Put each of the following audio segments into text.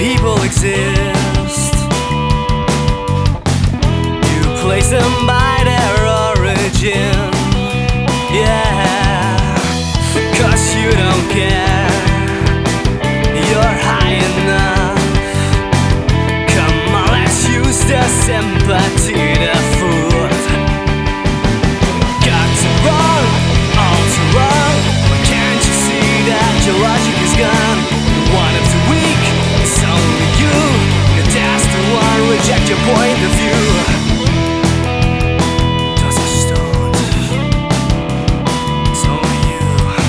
people exist. You place them by their origin, yeah, 'cause you don't care, you're high enough. Come on, let's use the sympathy to food. Got to wrong, all too wrong. Why can't you see that your logic is gone? One of the weak, it's only you. You're that's the one, reject your point of view. Does it stoned? It's only you.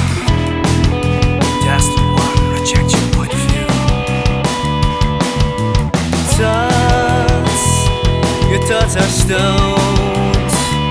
That's the one, reject your point of view. Thoughts, your thoughts are stoned.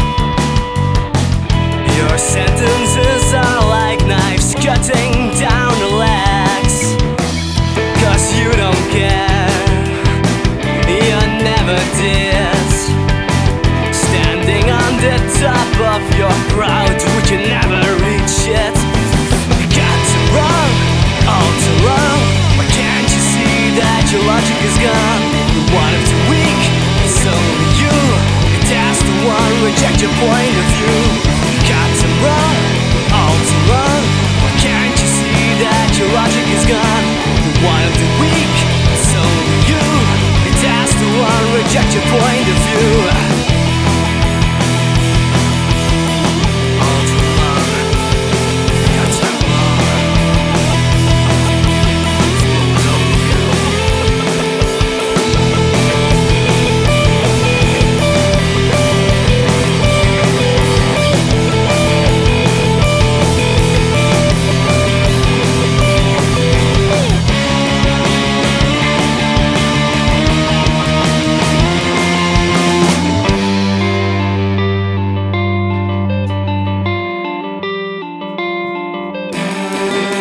Your sentences are like knives cutting down the legs. 'Cause you don't care, you never did. Standing on the top of your crowd, we can never reach it. You got it wrong, all too wrong. Why can't you see that your logic is gone? You're one of the weak, it's only you. That's the one, reject your point of view. You got it wrong, all too wrong. Why can't you see that your logic is gone? You're one of the weak, it's only you. That's the one, reject your point of view. All too long, got it wrong. It's only you.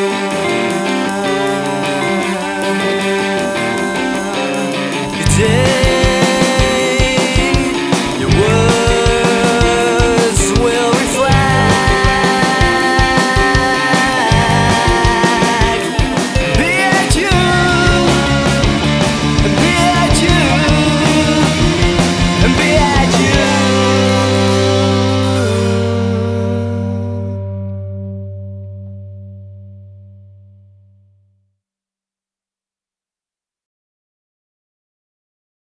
Yeah.